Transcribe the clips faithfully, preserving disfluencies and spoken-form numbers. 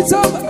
samba.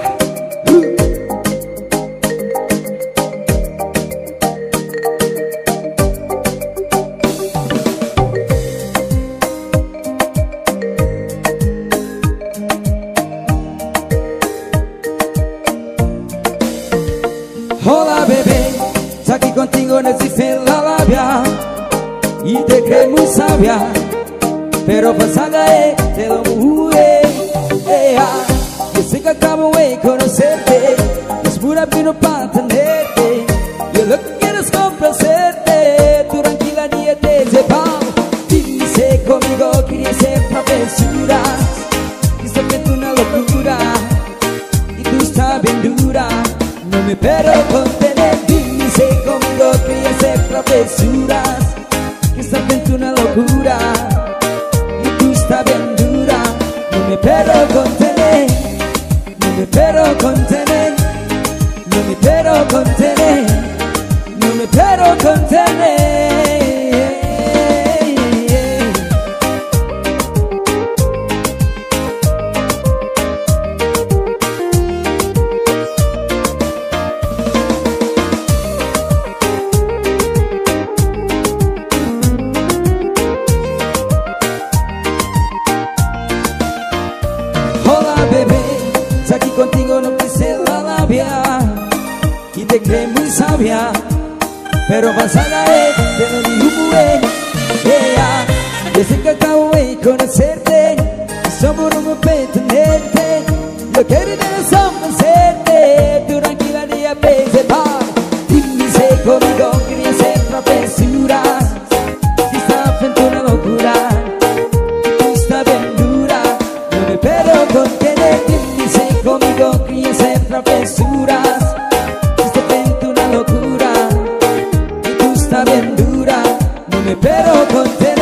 Hola bebé, aquí contigo no existe la labia y te crees muy sabia, pero pasada es te lo mueve. Yo sé que acabo de conocerte, es pura vino para tenerte. Yo lo que quiero es complacerte, tu tranquila ni te sepa. Dice conmigo quería ser travesuras, quise hacerte una locura y tú estás bien dura. No me puedo contener, dice conmigo quería hacer travesuras, que esta gente una locura y tú estás bien dura. No me puedo contener, no me puedo contener, no me puedo contener, no me puedo contener. Aquí contigo no quise la labia y te crees muy sabia, pero pasada es te lo digo, yeah. Desde que acabo de conocerte, somos un para tenerte. Yo quiero desaparecerte, tu tranquila ni a veces va. Dice conmigo quería hacer travesuras, que esta frente una locura, tú estás bien dura. No me puedo contener, conmigo quería hacer travesuras, esta frente una locura y tú estás bien dura. No me puedo contener.